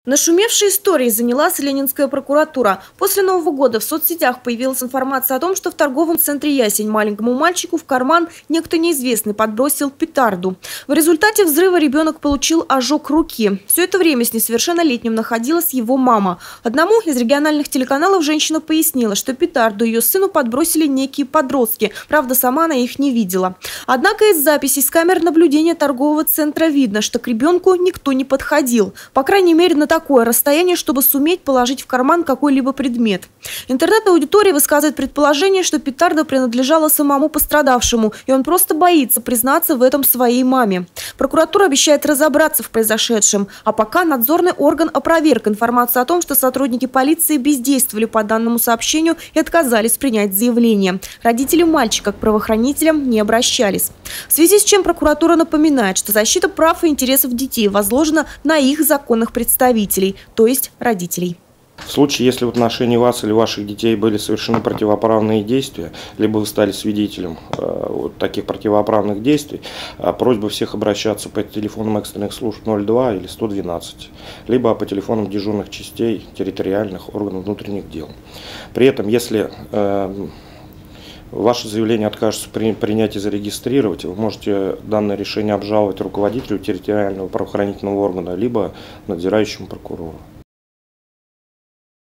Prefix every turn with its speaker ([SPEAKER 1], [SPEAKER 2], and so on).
[SPEAKER 1] Нашумевшей историей занялась Ленинская прокуратура. После Нового года в соцсетях появилась информация о том, что в торговом центре «Ясень» маленькому мальчику в карман некто неизвестный подбросил петарду. В результате взрыва ребенок получил ожог руки. Все это время с несовершеннолетним находилась его мама. Одному из региональных телеканалов женщина пояснила, что петарду ее сыну подбросили некие подростки. Правда, сама она их не видела. Однако из записей с камер наблюдения торгового центра видно, что к ребенку никто не подходил. По крайней мере, на такое расстояние, чтобы суметь положить в карман какой-либо предмет. Интернет-аудитория высказывает предположение, что петарда принадлежала самому пострадавшему, и он просто боится признаться в этом своей маме. Прокуратура обещает разобраться в произошедшем, а пока надзорный орган опроверг информацию о том, что сотрудники полиции бездействовали по данному сообщению и отказались принять заявление. Родители мальчика к правоохранителям не обращались. В связи с чем прокуратура напоминает, что защита прав и интересов детей возложена на их законных представителей, то есть родителей.
[SPEAKER 2] В случае, если в отношении вас или ваших детей были совершены противоправные действия, либо вы стали свидетелем таких противоправных действий, просьба всех обращаться по телефонам экстренных служб 02 или 112, либо по телефонам дежурных частей территориальных органов внутренних дел. При этом, если ваше заявление откажется принять и зарегистрировать, вы можете данное решение обжаловать руководителю территориального правоохранительного органа, либо надзирающему прокурору.